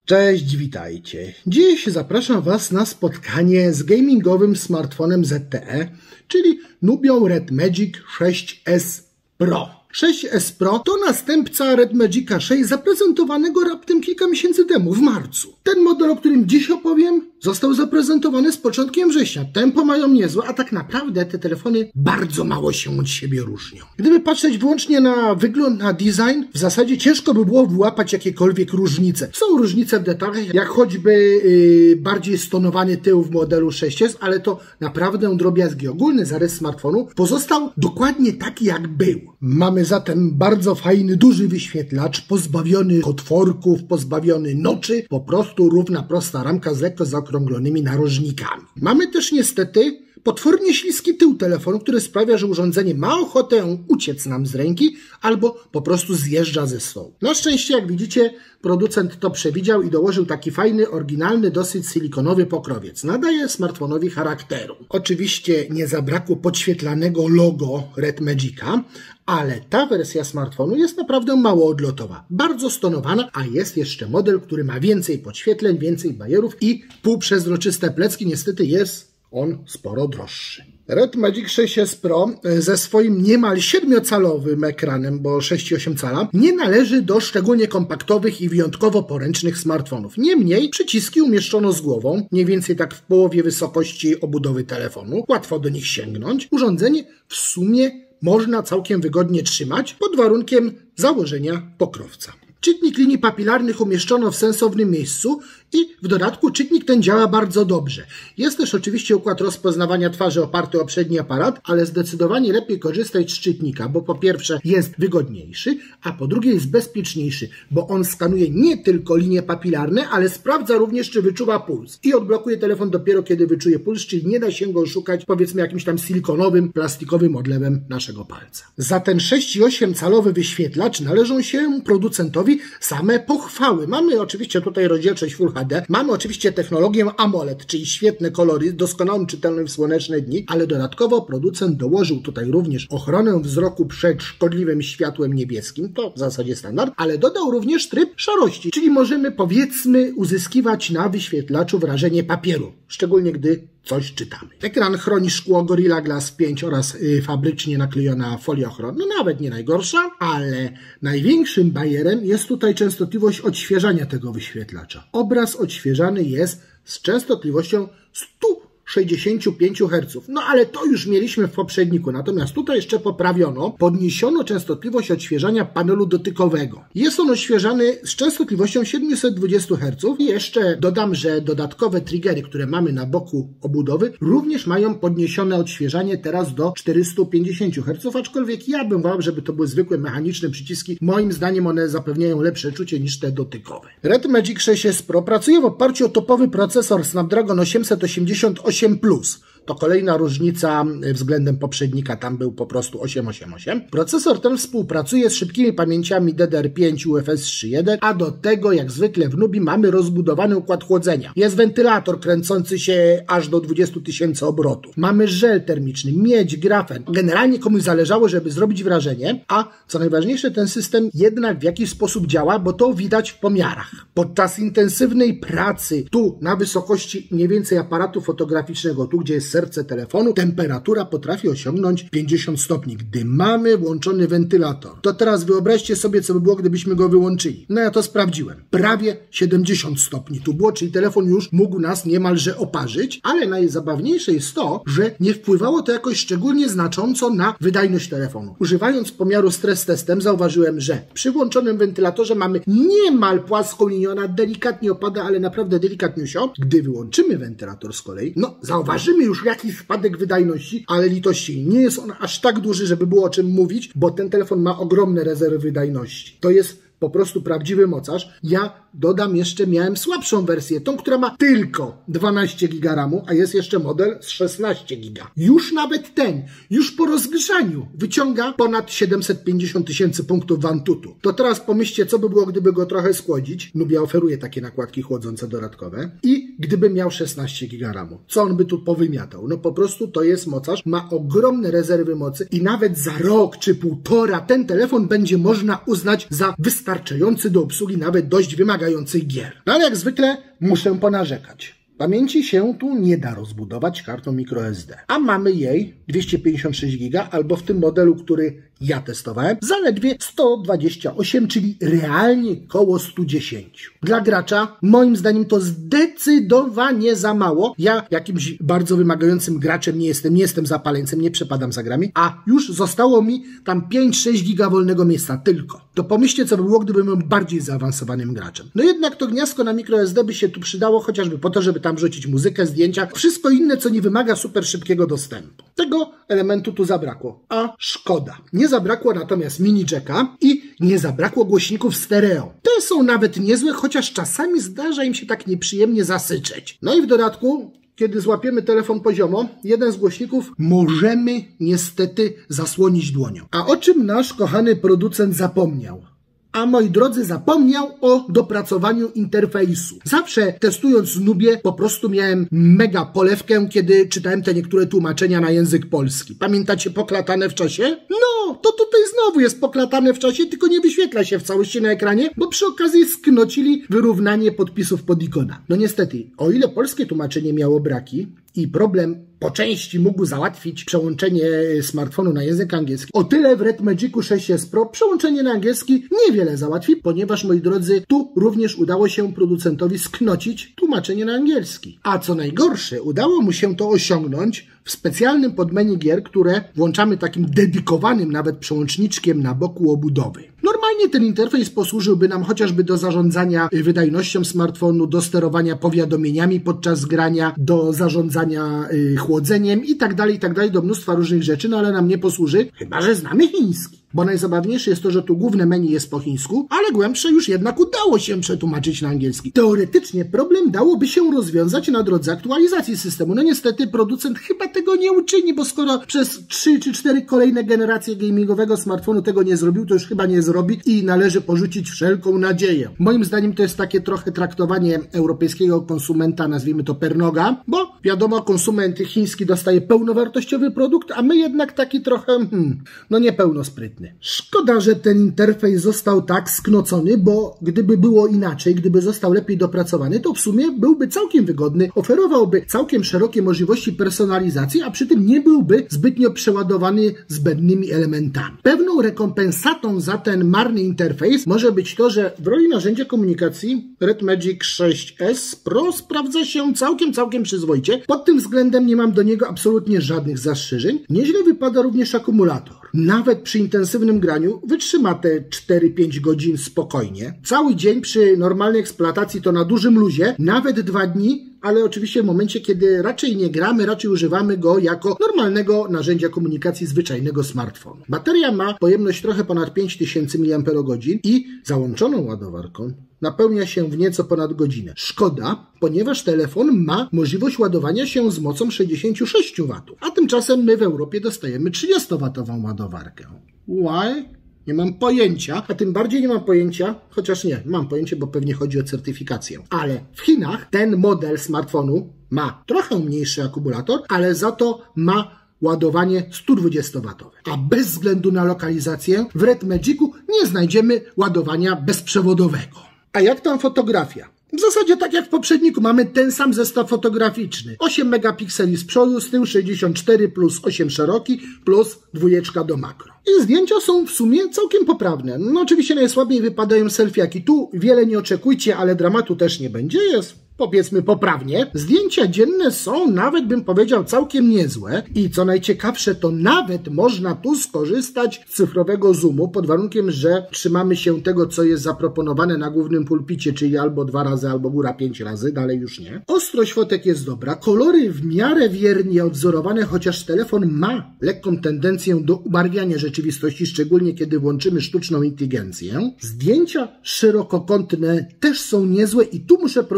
Cześć, witajcie. Dziś zapraszam Was na spotkanie z gamingowym smartfonem ZTE, czyli Nubią Red Magic 6S Pro. 6S Pro to następca Red Magica 6 zaprezentowanego raptem kilka miesięcy temu, w marcu. Ten model, o którym dziś opowiem, został zaprezentowany z początkiem września. Tempo mają niezłe, a tak naprawdę te telefony bardzo mało się od siebie różnią. Gdyby patrzeć wyłącznie na wygląd, na design, w zasadzie ciężko by było wyłapać jakiekolwiek różnice. Są różnice w detalach, jak choćby bardziej stonowany tył w modelu 6S, ale to naprawdę drobiazgi. Ogólny zarys smartfonu pozostał dokładnie taki, jak był. Mamy zatem bardzo fajny, duży wyświetlacz, pozbawiony otworków, pozbawiony noczy, po prostu równa, prosta ramka z lekko zaokrąglonymi narożnikami. Mamy też niestety potwornie śliski tył telefonu, który sprawia, że urządzenie ma ochotę uciec nam z ręki albo po prostu zjeżdża ze stołu. Na szczęście, jak widzicie, producent to przewidział i dołożył taki fajny, oryginalny, dosyć silikonowy pokrowiec. Nadaje smartfonowi charakteru. Oczywiście nie zabrakło podświetlanego logo Red Magica, ale ta wersja smartfonu jest naprawdę mało odlotowa, bardzo stonowana, a jest jeszcze model, który ma więcej podświetleń, więcej bajerów i półprzezroczyste plecki. Niestety jest on sporo droższy. Red Magic 6S Pro ze swoim niemal 7-calowym ekranem, bo 6,8 cala, nie należy do szczególnie kompaktowych i wyjątkowo poręcznych smartfonów. Niemniej przyciski umieszczono z głową, mniej więcej tak w połowie wysokości obudowy telefonu. Łatwo do nich sięgnąć. Urządzenie w sumie można całkiem wygodnie trzymać pod warunkiem założenia pokrowca. Czytnik linii papilarnych umieszczono w sensownym miejscu i w dodatku czytnik ten działa bardzo dobrze. Jest też oczywiście układ rozpoznawania twarzy oparty o przedni aparat, ale zdecydowanie lepiej korzystać z czytnika, bo po pierwsze jest wygodniejszy, a po drugie jest bezpieczniejszy, bo on skanuje nie tylko linie papilarne, ale sprawdza również, czy wyczuwa puls i odblokuje telefon dopiero kiedy wyczuje puls, czyli nie da się go oszukać powiedzmy jakimś tam silikonowym, plastikowym odlewem naszego palca. Za ten 6,8 calowy wyświetlacz należą się producentowi same pochwały. Mamy oczywiście tutaj rozdzielczość Full HD, mamy oczywiście technologię AMOLED, czyli świetne kolory, doskonałą czytelność w słoneczne dni, ale dodatkowo producent dołożył tutaj również ochronę wzroku przed szkodliwym światłem niebieskim, to w zasadzie standard, ale dodał również tryb szarości, czyli możemy powiedzmy uzyskiwać na wyświetlaczu wrażenie papieru, szczególnie gdy coś czytamy. Ekran chroni szkło Gorilla Glass 5 oraz fabrycznie naklejona folia ochronna, no nawet nie najgorsza, ale największym bajerem jest tutaj częstotliwość odświeżania tego wyświetlacza. Obraz odświeżany jest z częstotliwością 165 Hz. No ale to już mieliśmy w poprzedniku, natomiast tutaj jeszcze poprawiono, podniesiono częstotliwość odświeżania panelu dotykowego. Jest on odświeżany z częstotliwością 720 Hz i jeszcze dodam, że dodatkowe triggery, które mamy na boku obudowy, również mają podniesione odświeżanie teraz do 450 Hz, aczkolwiek ja bym wolał, żeby to były zwykłe mechaniczne przyciski. Moim zdaniem one zapewniają lepsze czucie niż te dotykowe. Red Magic 6S Pro pracuje w oparciu o topowy procesor Snapdragon 888+. To kolejna różnica względem poprzednika, tam był po prostu 888. Procesor ten współpracuje z szybkimi pamięciami DDR5 UFS 3.1, a do tego jak zwykle w Nubii mamy rozbudowany układ chłodzenia. Jest wentylator kręcący się aż do 20 000 obrotów. Mamy żel termiczny, miedź, grafen. Generalnie komuś zależało, żeby zrobić wrażenie, a co najważniejsze, ten system jednak w jakiś sposób działa, bo to widać w pomiarach. Podczas intensywnej pracy tu na wysokości mniej więcej aparatu fotograficznego, tu gdzie jest serce telefonu, temperatura potrafi osiągnąć 50 stopni, gdy mamy włączony wentylator. To teraz wyobraźcie sobie, co by było, gdybyśmy go wyłączyli. No ja to sprawdziłem. Prawie 70 stopni tu było, czyli telefon już mógł nas niemalże oparzyć, ale najzabawniejsze jest to, że nie wpływało to jakoś szczególnie znacząco na wydajność telefonu. Używając pomiaru stres testem zauważyłem, że przy włączonym wentylatorze mamy niemal płaską linię, ona delikatnie opada, ale naprawdę delikatniusio. Gdy wyłączymy wentylator z kolei, no zauważymy już jakiś spadek wydajności, ale litości nie jest on aż tak duży, żeby było o czym mówić, bo ten telefon ma ogromne rezerwy wydajności. To jest po prostu prawdziwy mocarz. Ja dodam jeszcze, miałem słabszą wersję, tą, która ma tylko 12 GB RAMu, a jest jeszcze model z 16 GB. Już nawet ten, już po rozgrzaniu wyciąga ponad 750 000 punktów Antutu. To teraz pomyślcie, co by było, gdyby go trochę schłodzić. Nubia oferuje takie nakładki chłodzące dodatkowe. I gdyby miał 16 GB RAMu. Co on by tu powymiatał? No po prostu to jest mocarz, ma ogromne rezerwy mocy i nawet za rok czy półtora ten telefon będzie można uznać za wystarczający wystarczający do obsługi nawet dość wymagających gier. No ale jak zwykle muszę ponarzekać. Pamięci się tu nie da rozbudować kartą microSD, a mamy jej 256 GB albo w tym modelu, który ja testowałem, zaledwie 128, czyli realnie koło 110. Dla gracza moim zdaniem to zdecydowanie za mało. Ja jakimś bardzo wymagającym graczem nie jestem zapaleńcem, nie przepadam za grami, a już zostało mi tam 5-6 giga wolnego miejsca tylko. To pomyślcie, co by było, gdybym był bardziej zaawansowanym graczem. No jednak to gniazdko na microSD by się tu przydało chociażby po to, żeby tam wrzucić muzykę, zdjęcia, wszystko inne, co nie wymaga super szybkiego dostępu. Tego elementu tu zabrakło, a szkoda. Nie zabrakło natomiast mini jacka i nie zabrakło głośników stereo. Te są nawet niezłe, chociaż czasami zdarza im się tak nieprzyjemnie zasyczeć. No i w dodatku, kiedy złapiemy telefon poziomo, jeden z głośników możemy niestety zasłonić dłonią. A o czym nasz kochany producent zapomniał? A moi drodzy, zapomniał o dopracowaniu interfejsu. Zawsze testując Nubię po prostu miałem mega polewkę, kiedy czytałem te niektóre tłumaczenia na język polski. Pamiętacie poklatane w czasie? No, to tutaj znowu jest poklatane w czasie, tylko nie wyświetla się w całości na ekranie, bo przy okazji sknocili wyrównanie podpisów pod ikona. No niestety, o ile polskie tłumaczenie miało braki i problem po części mógł załatwić przełączenie smartfonu na język angielski, o tyle w Red Magicu 6S Pro przełączenie na angielski niewiele załatwi, ponieważ, moi drodzy, tu również udało się producentowi sknocić tłumaczenie na angielski. A co najgorsze, udało mu się to osiągnąć w specjalnym podmenu gier, które włączamy takim dedykowanym nawet przełączniczkiem na boku obudowy. Normalnie ten interfejs posłużyłby nam chociażby do zarządzania wydajnością smartfonu, do sterowania powiadomieniami podczas grania, do zarządzania chłodzeniem i tak dalej, do mnóstwa różnych rzeczy, no ale nam nie posłuży, chyba że znamy chiński. Bo najzabawniejsze jest to, że tu główne menu jest po chińsku, ale głębsze już jednak udało się przetłumaczyć na angielski. Teoretycznie problem dałoby się rozwiązać na drodze aktualizacji systemu. No niestety producent chyba tego nie uczyni, bo skoro przez 3 czy 4 kolejne generacje gamingowego smartfonu tego nie zrobił, to już chyba nie zrobi i należy porzucić wszelką nadzieję. Moim zdaniem to jest takie trochę traktowanie europejskiego konsumenta, nazwijmy to per noga, bo wiadomo, konsument chiński dostaje pełnowartościowy produkt, a my jednak taki trochę, no niepełnosprytny. Szkoda, że ten interfejs został tak sknocony, bo gdyby było inaczej, gdyby został lepiej dopracowany, to w sumie byłby całkiem wygodny, oferowałby całkiem szerokie możliwości personalizacji, a przy tym nie byłby zbytnio przeładowany zbędnymi elementami. Pewną rekompensatą za ten marny interfejs może być to, że w roli narzędzia komunikacji Red Magic 6S Pro sprawdza się całkiem przyzwoicie. Pod tym względem nie mam do niego absolutnie żadnych zastrzeżeń. Nieźle wypada również akumulator. Nawet przy intensywnym graniu wytrzyma te 4-5 godzin spokojnie. Cały dzień przy normalnej eksploatacji to na dużym luzie, nawet 2 dni, ale oczywiście w momencie, kiedy raczej nie gramy, raczej używamy go jako normalnego narzędzia komunikacji zwyczajnego smartfonu. Bateria ma pojemność trochę ponad 5000 mAh i załączoną ładowarką napełnia się w nieco ponad godzinę. Szkoda, ponieważ telefon ma możliwość ładowania się z mocą 66 W, a tymczasem my w Europie dostajemy 30W ładowarkę. Why? Nie mam pojęcia, a tym bardziej nie mam pojęcia, chociaż nie, mam pojęcie, bo pewnie chodzi o certyfikację. Ale w Chinach ten model smartfonu ma trochę mniejszy akumulator, ale za to ma ładowanie 120W. A bez względu na lokalizację w Red Magicu nie znajdziemy ładowania bezprzewodowego. A jak tam fotografia? W zasadzie tak jak w poprzedniku, mamy ten sam zestaw fotograficzny. 8 megapikseli z przodu, z tyłu 64 plus 8 szeroki plus 2 do makro. I zdjęcia są w sumie całkiem poprawne. No oczywiście najsłabiej wypadają selfiaki. Tu wiele nie oczekujcie, ale dramatu też nie będzie. Jest, powiedzmy, poprawnie. Zdjęcia dzienne są, nawet bym powiedział, całkiem niezłe. I co najciekawsze, to nawet można tu skorzystać z cyfrowego zoomu, pod warunkiem, że trzymamy się tego, co jest zaproponowane na głównym pulpicie, czyli albo 2 razy, albo góra 5 razy, dalej już nie. Ostrość fotek jest dobra, kolory w miarę wiernie odwzorowane, chociaż telefon ma lekką tendencję do ubarwiania rzeczywistości, szczególnie kiedy włączymy sztuczną inteligencję. Zdjęcia szerokokątne też są niezłe i tu muszę producenta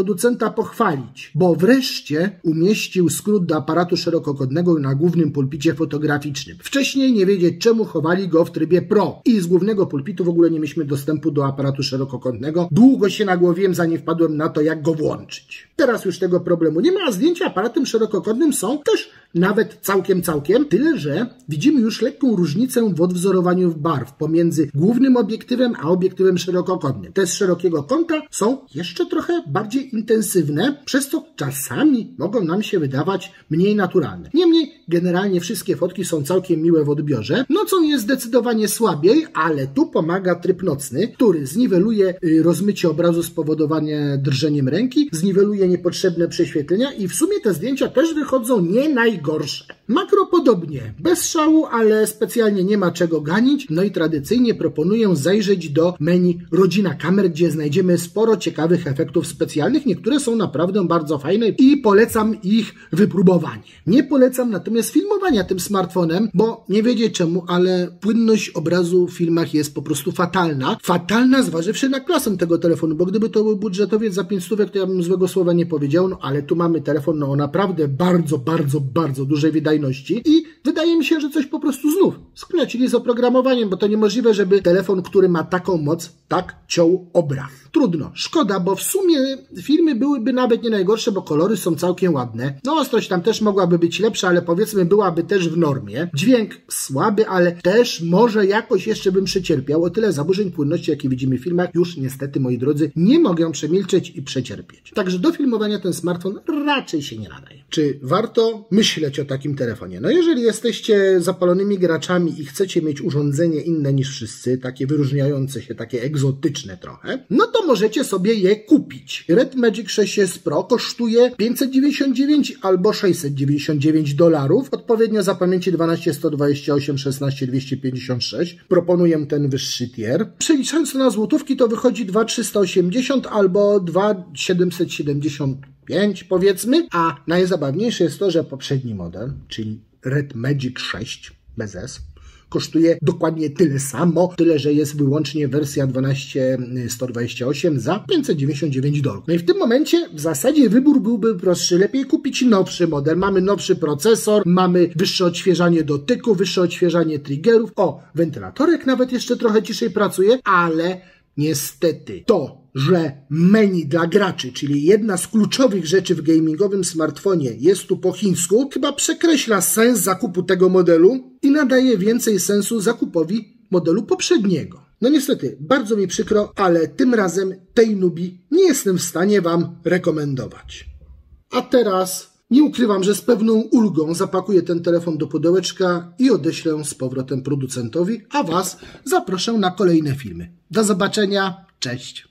pochwalić, bo wreszcie umieścił skrót do aparatu szerokokątnego na głównym pulpicie fotograficznym. Wcześniej nie wiedzieć czemu chowali go w trybie Pro i z głównego pulpitu w ogóle nie mieliśmy dostępu do aparatu szerokokątnego. Długo się nagłowiłem, zanim wpadłem na to, jak go włączyć. Teraz już tego problemu nie ma, a zdjęcia aparatem szerokokątnym są też nawet całkiem, tyle że widzimy już lekką różnicę w odwzorowaniu barw pomiędzy głównym obiektywem a obiektywem szerokokątnym. Te z szerokiego kąta są jeszcze trochę bardziej intensywne, przez co czasami mogą nam się wydawać mniej naturalne. Niemniej generalnie wszystkie fotki są całkiem miłe w odbiorze. Nocą jest zdecydowanie słabiej, ale tu pomaga tryb nocny, który zniweluje rozmycie obrazu spowodowane drżeniem ręki, zniweluje niepotrzebne prześwietlenia i w sumie te zdjęcia też wychodzą nie najgorsze. Makro podobnie, bez szału, ale specjalnie nie ma czego ganić. No i tradycyjnie proponuję zajrzeć do menu Rodzina kamer, gdzie znajdziemy sporo ciekawych efektów specjalnych. Niektóre są naprawdę bardzo fajne i polecam ich wypróbowanie. Nie polecam natomiast filmowania tym smartfonem, bo nie wiedzieć czemu, ale płynność obrazu w filmach jest po prostu fatalna. Fatalna zważywszy na klasę tego telefonu, bo gdyby to był budżetowiec za 500, to ja bym złego słowa nie powiedział, no ale tu mamy telefon o naprawdę bardzo dużej wydajności i wydaje mi się, że coś po prostu znów sknacili z oprogramowaniem, bo to niemożliwe, żeby telefon, który ma taką moc, tak ciął obraz. Trudno, szkoda, bo w sumie filmy byłyby nawet nie najgorsze, bo kolory są całkiem ładne. No ostrość tam też mogłaby być lepsza, ale powiedzmy byłaby też w normie. Dźwięk słaby, ale też może jakoś jeszcze bym przecierpiał. O tyle zaburzeń płynności, jakie widzimy w filmach, już niestety, moi drodzy, nie mogę przemilczeć i przecierpieć. Także do filmowania ten smartfon raczej się nie nadaje. Czy warto myśleć o takim telefonie? No jeżeli jesteście zapalonymi graczami i chcecie mieć urządzenie inne niż wszyscy, takie wyróżniające się, takie egzotyczne trochę, no to możecie sobie je kupić. Red Magic 6S Pro kosztuje 599 albo $699, odpowiednio za pamięci 12, 128, 16, 256. Proponuję ten wyższy tier. Przeliczając to na złotówki, to wychodzi 2380 albo 2775 powiedzmy, a najzabawniejsze jest to, że poprzedni model, czyli Red Magic 6 bez S, kosztuje dokładnie tyle samo, tyle że jest wyłącznie wersja 12/128 za $599. No i w tym momencie w zasadzie wybór byłby prostszy. Lepiej kupić nowszy model. Mamy nowszy procesor, mamy wyższe odświeżanie dotyku, wyższe odświeżanie triggerów. O, wentylatorek nawet jeszcze trochę ciszej pracuje, ale niestety to, że menu dla graczy, czyli jedna z kluczowych rzeczy w gamingowym smartfonie, jest tu po chińsku, chyba przekreśla sens zakupu tego modelu i nadaje więcej sensu zakupowi modelu poprzedniego. No niestety, bardzo mi przykro, ale tym razem tej Nubii nie jestem w stanie Wam rekomendować. A teraz nie ukrywam, że z pewną ulgą zapakuję ten telefon do pudełeczka i odeślę z powrotem producentowi, a Was zaproszę na kolejne filmy. Do zobaczenia, cześć!